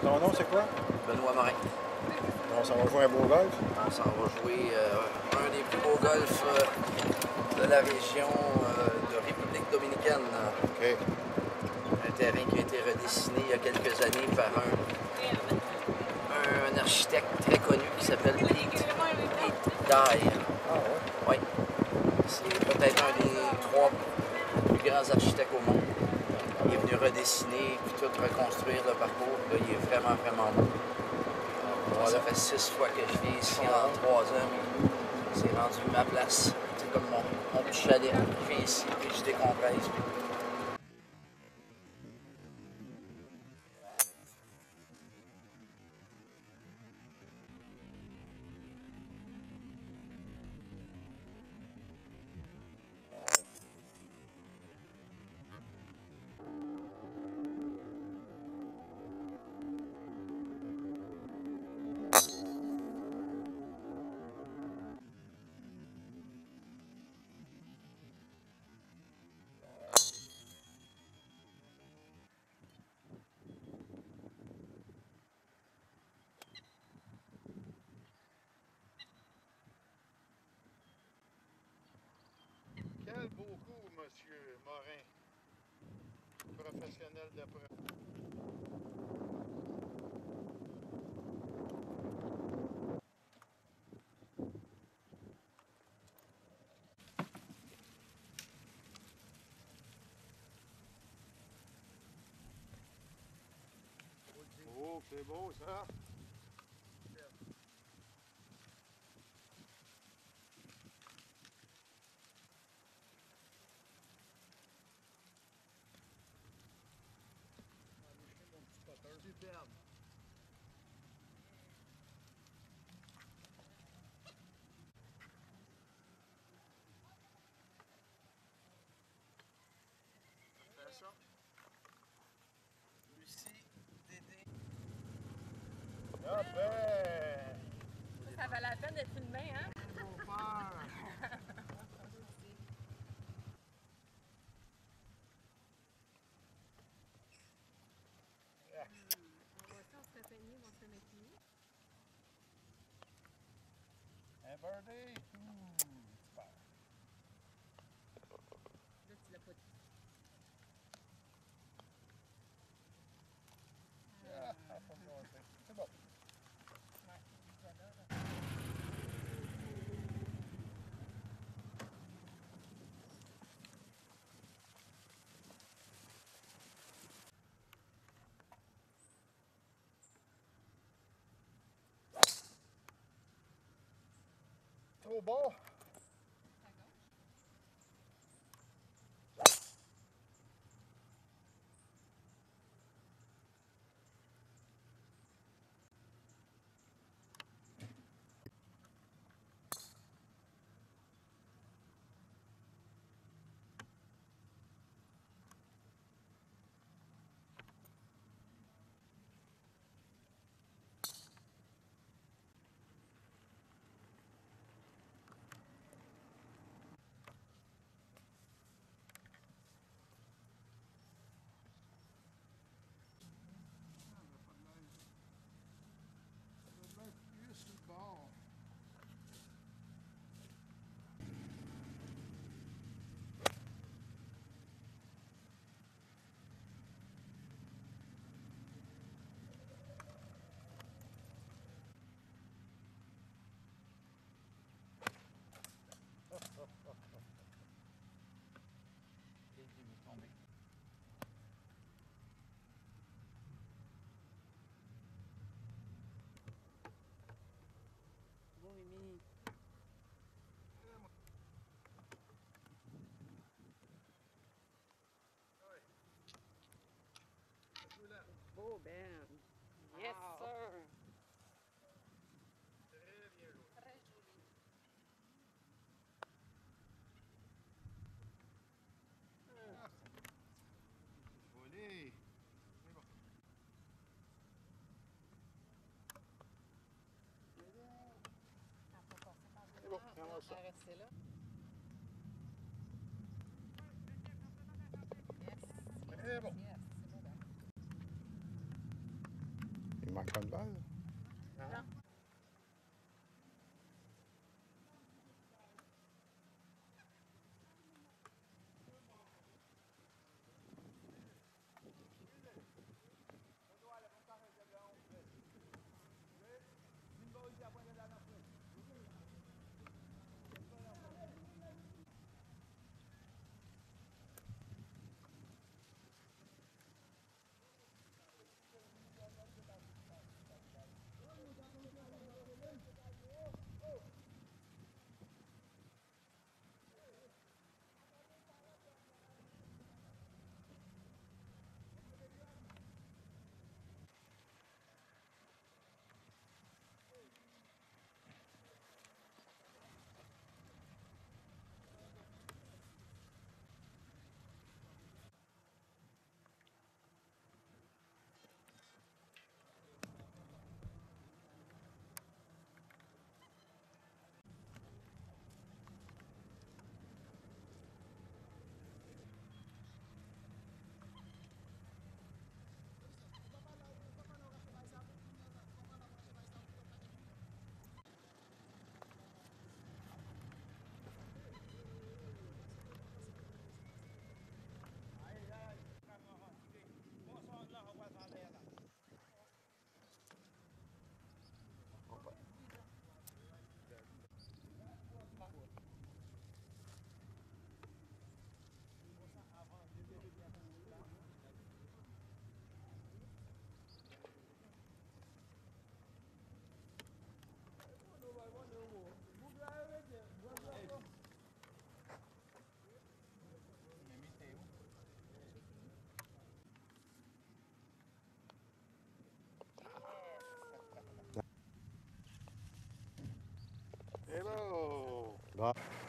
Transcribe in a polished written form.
Ton nom, c'est quoi? Benoît Morin. On s'en va jouer un beau golf? On s'en va jouer un des plus beaux golfs de la région de République dominicaine. OK. Un terrain qui a été redessiné il y a quelques années par un architecte très connu qui s'appelle Pete Dye. Ah ouais? Oui. C'est peut-être un des 3 plus grands architectes au monde. Il est venu redessiner puis tout reconstruire le parcours. Là, il est vraiment, vraiment beau. Moi, ça fait 6 fois que je viens ici en 3 ans. C'est rendu ma place. C'est comme mon petit chalet. Je viens ici et je décompresse. Quel beau coup, monsieur Morin. Professionnel de Oh, c'est beau ça. Superbe. Fais ça. Lucie, Dédé. Ah ben! Ça valait la peine d'être filmé, hein? Faut faire. On va ça, on se fait peigner, on se fait maquiller. Un birdie. Super. Là, tu l'as pas dit. C'est bon. Ouais, voilà. Trop bon. Bon, Mimi. Beau, Ben. Yes, sir. Très bien joué. Très joli. Volé. C'est bon. Elle n'a pas passé par C'est bon, devant. on va ça. Elle est restée là. Yes. Très bon. Yes, c'est beau, Ben. manque pas de balle. Hello!